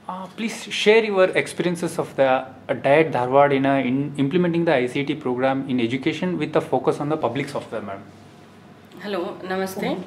Please share your experiences of the DIET Dharwad in implementing the ICT program in education with a focus on the public software, madam. Hello, namaste.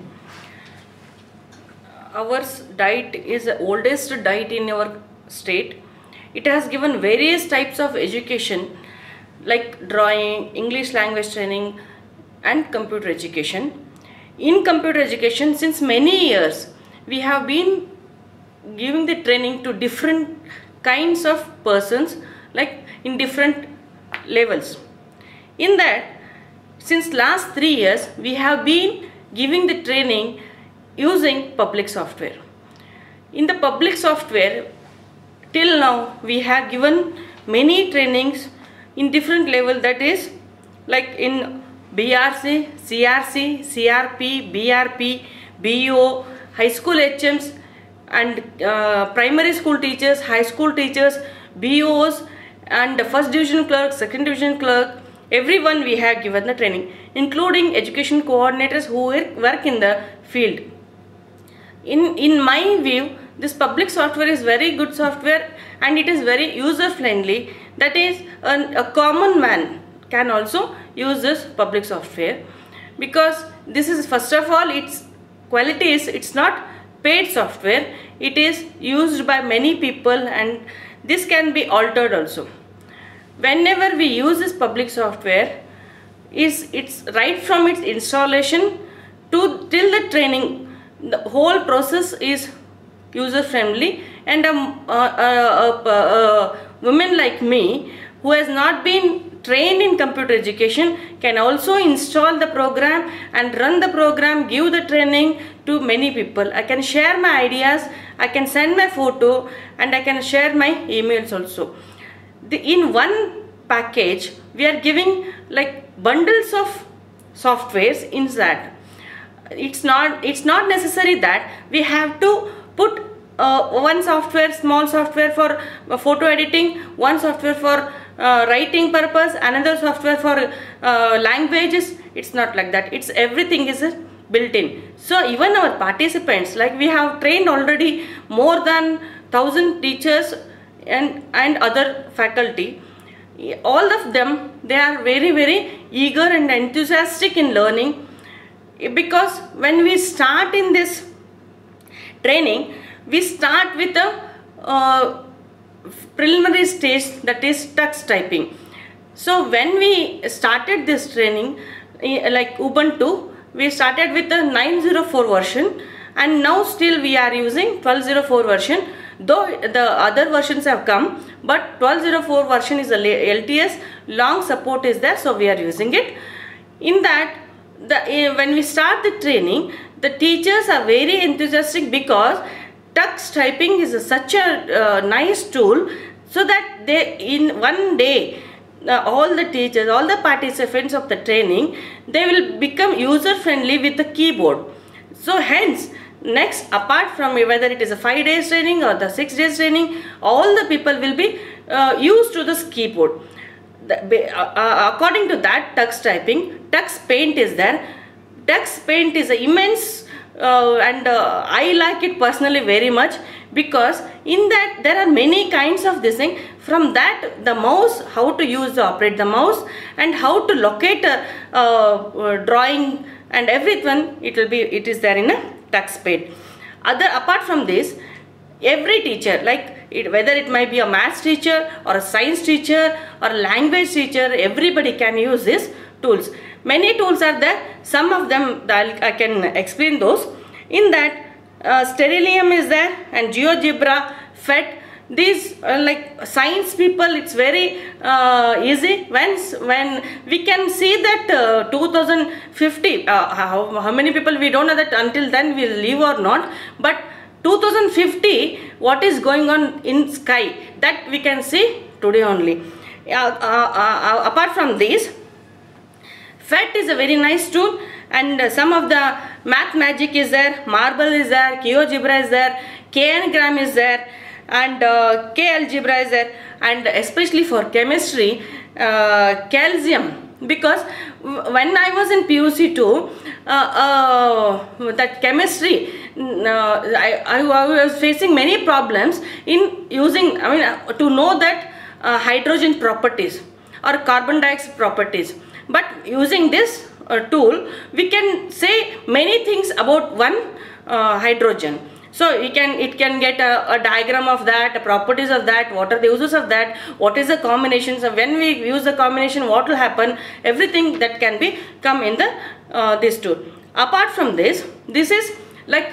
Our DIET is the oldest DIET in our state. It has given various types of education like drawing, English language training and computer education. In computer education, since many years, we have been giving the training to different kinds of persons, like in different levels. In that, since last 3 years, we have been giving the training using public software. In the public software, till now, we have given many trainings in different level, that is like in BRC, CRC, CRP, BRP, BO, high school HMs, and primary school teachers, high school teachers, BOs, and the first division clerk, second division clerk. Everyone we have given the training, including education coordinators who work in the field. In my view, this public software is very good software and it is very user friendly. That is, a common man can also use this public software, because this is, first of all, its quality is, it's not paid software, it is used by many people and this can be altered also. Whenever we use this public software, it's right from its installation to till the training, the whole process is user friendly, and a woman like me who has not been trained in computer education can also install the program and run the program, give the training to many people. I can share my ideas, I can send my photo, and I can share my emails also. In one package, we are giving like bundles of softwares in that. It's not necessary that we have to put one software, small software for photo editing, one software for writing purpose, another software for languages. It's not like that. It's everything is built in. So even our participants, like we have trained already more than 1,000 teachers and other faculty. All of them, they are very eager and enthusiastic in learning, because when we start in this training, we start with a preliminary stage, that is tux typing. So when we started this training, like Ubuntu, we started with the 9.04 version, and now still we are using 12.04 version, though the other versions have come, but 12.04 version is a LTS, long support is there, so we are using it. In that, when we start the training, the teachers are very enthusiastic, because tux typing is such a nice tool, so that they, in one day, all the teachers, all the participants of the training, they will become user friendly with the keyboard. So hence, next, apart from whether it is a 5 days training or the 6 days training, all the people will be used to this keyboard. According to that tux typing, tux paint is there. Tux paint is immense, and I like it personally very much, because in that there are many kinds of this thing. From that, the mouse, how to use, operate the mouse, and how to locate a drawing and everything, it is there in a tux paint. Apart from this, every teacher, like whether it might be a maths teacher or a science teacher or a language teacher, everybody can use these tools. Many tools are there. Some of them I can explain those. In that, Sterilium is there, and GeoGebra, PhET. These like science people, it's very easy. When we can see that 2050, how many people, we don't know that until then we'll live or not, but 2050, what is going on in sky, that we can see today only. Apart from this, PhET is a very nice tool, and some of the Math Magic is there, Marble is there, GeoGebra is there, KNgram is there, and KAlgebra is there, and especially for chemistry, Calcium, because when I was in PUC 2, that chemistry, I was facing many problems in using, to know that hydrogen properties or carbon dioxide properties. But using this tool, we can say many things about one hydrogen. So it can get a diagram of that, properties of that, what are the uses of that, what is the combinations of, when we use the combination, what will happen, everything that can be come in the this tool. Apart from this is like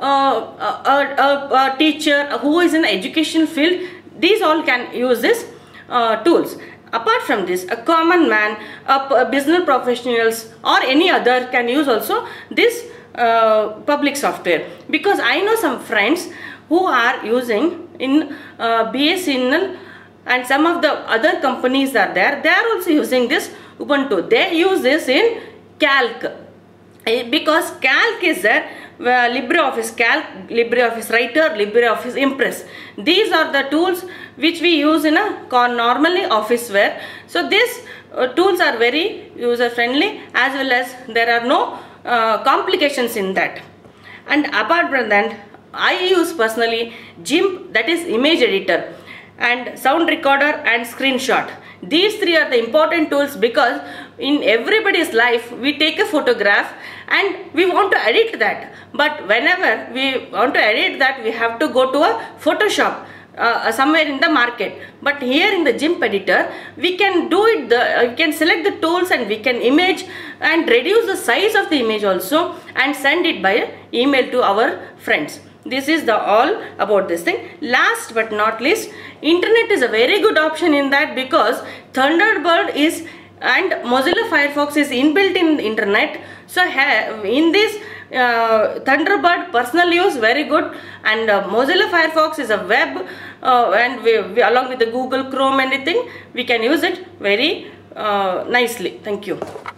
a teacher who is in the education field, these all can use this tools. Apart from this, a common man, a business professionals or any other can use also this public software, because I know some friends who are using in BSNL and some of the other companies are there, they are also using this Ubuntu. They use this in Calc, because Calc is there, LibreOffice Calc, LibreOffice Writer, LibreOffice Impress. These are the tools which we use in a normally office ware. So these tools are very user friendly, as well as there are no complications in that. And apart from that, I use personally GIMP, that is image editor, and sound recorder and screenshot. These three are the important tools, because in everybody's life we take a photograph and we want to edit that, but whenever we want to edit that, we have to go to a Photoshop somewhere in the market. But here in the GIMP editor, we can do it, we can select the tools and we can image and reduce the size of the image also and send it by email to our friends. This is the all about this thing. Last but not least, internet is a very good option in that, because Thunderbird is and Mozilla Firefox is inbuilt in the internet. So in this Thunderbird personal use very good, and Mozilla Firefox is a web, and we along with the Google Chrome and anything, we can use it very nicely. Thank you.